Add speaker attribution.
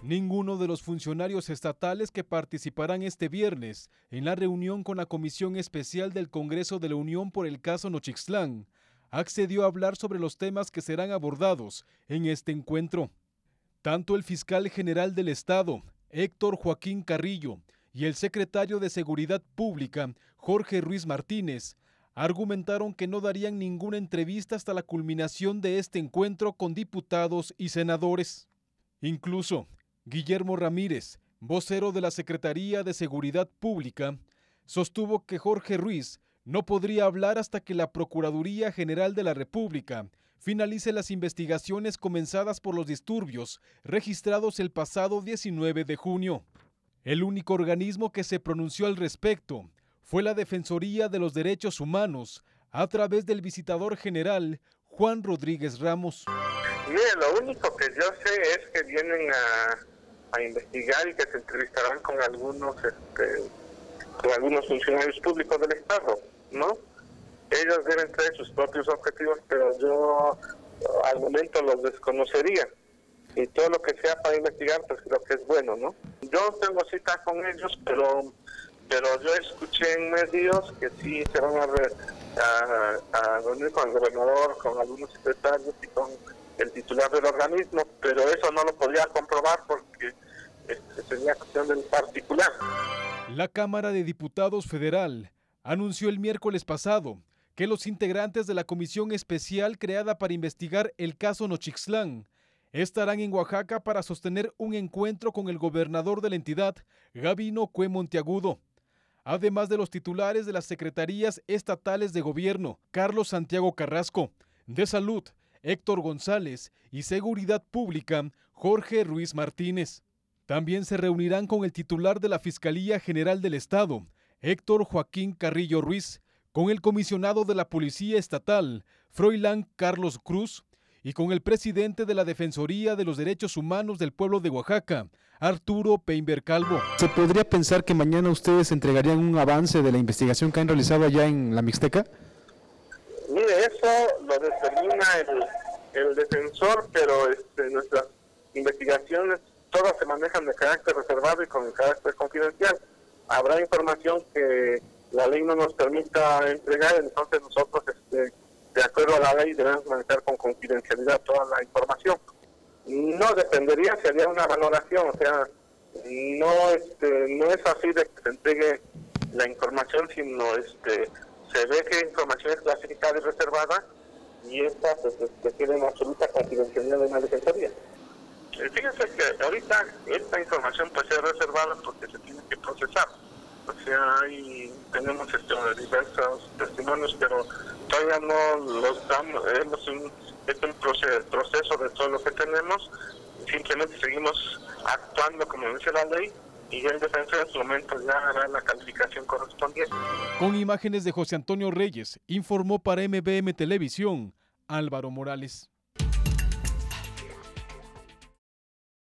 Speaker 1: Ninguno de los funcionarios estatales que participarán este viernes en la reunión con la Comisión Especial del Congreso de la Unión por el caso Nochixtlán accedió a hablar sobre los temas que serán abordados en este encuentro. Tanto el fiscal general del Estado, Héctor Joaquín Carrillo, y el secretario de Seguridad Pública, Jorge Ruiz Martínez, argumentaron que no darían ninguna entrevista hasta la culminación de este encuentro con diputados y senadores. Incluso, Guillermo Ramírez, vocero de la Secretaría de Seguridad Pública, sostuvo que Jorge Ruiz no podría hablar hasta que la Procuraduría General de la República finalice las investigaciones comenzadas por los disturbios registrados el pasado 19 de junio. El único organismo que se pronunció al respecto fue la Defensoría de los Derechos Humanos a través del visitador general Juan Rodríguez Ramos.
Speaker 2: Mire, lo único que yo sé es que vienen a investigar y que se entrevistarán con algunos funcionarios públicos del Estado, ¿no? Ellos deben traer sus propios objetivos, pero yo al momento los desconocería. Y todo lo que sea para investigar, pues creo que es bueno, ¿no? Yo tengo cita con ellos, pero yo escuché en medios que sí se van a reunir con el gobernador, con algunos secretarios y con el titular del organismo, pero eso no lo podría comprobar porque sería cuestión del particular.
Speaker 1: La Cámara de Diputados Federal anunció el miércoles pasado que los integrantes de la comisión especial creada para investigar el caso Nochixtlán estarán en Oaxaca para sostener un encuentro con el gobernador de la entidad, Gabino Cue Monteagudo, además de los titulares de las secretarías estatales de gobierno, Carlos Santiago Carrasco, de Salud, Héctor González, y Seguridad Pública, Jorge Ruiz Martínez. También se reunirán con el titular de la Fiscalía General del Estado, Héctor Joaquín Carrillo Ruiz, con el comisionado de la Policía Estatal, Froilán Carlos Cruz, y con el presidente de la Defensoría de los Derechos Humanos del Pueblo de Oaxaca, Arturo Peinber Calvo. ¿Se podría pensar que mañana ustedes entregarían un avance de la investigación que han realizado allá en la Mixteca?
Speaker 2: Mire, eso lo determina el defensor, pero nuestras investigaciones todas se manejan de carácter reservado y con carácter confidencial. Habrá información que la ley no nos permita entregar, entonces nosotros, de acuerdo a la ley, debemos manejar con confidencialidad toda la información. No dependería si haría una valoración, o sea, no es así de que se entregue la información, sino se ve que información es clasificada y reservada y esta pues queda en absoluta confidencialidad de una defensoría. Fíjense que ahorita esta información pues es reservada porque se tiene que procesar. O sea, tenemos diversos testimonios, pero todavía no los damos, es un proceso de todo lo que tenemos, simplemente seguimos actuando como dice la ley y el defensor en su momento ya hará la calificación correspondiente.
Speaker 1: Con imágenes de José Antonio Reyes, informó para MBM Televisión, Álvaro Morales.